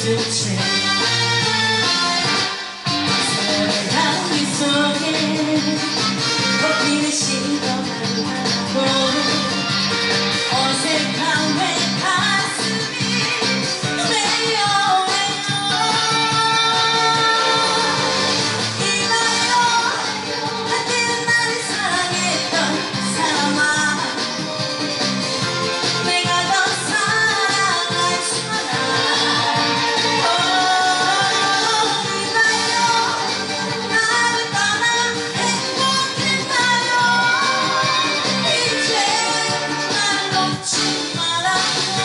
잊은 채 서늘한 미소에 꽃피는 시간을 하고 어색한 내 가슴이 메어내요. 이봐요, 한때는 나를 사랑했던 사람아, 내가 더 사랑할 사람. 이봐요, 나를 떠나 행복했나요? 이제 날 놓지 말아요.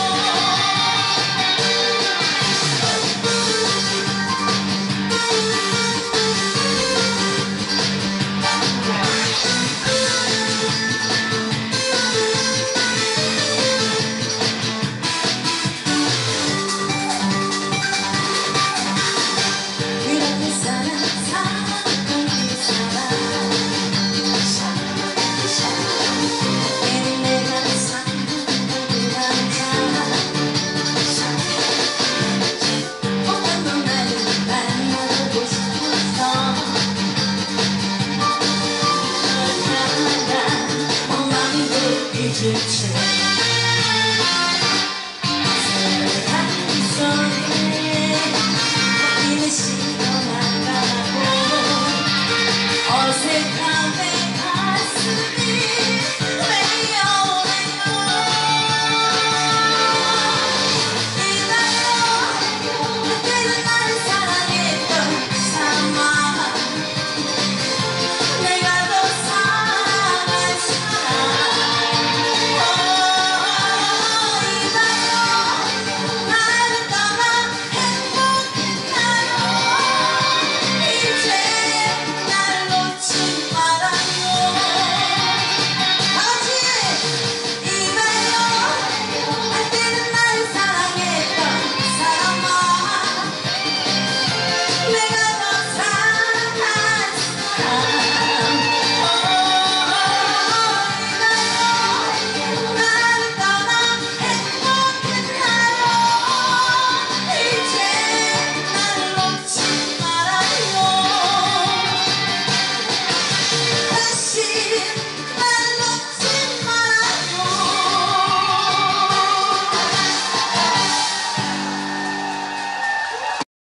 그렇게 사랑했던 그 사람, 괜히 내가 사랑했던 그 남자, 오늘도 나를 만나고 싶었어. 그러나 맘이 잊을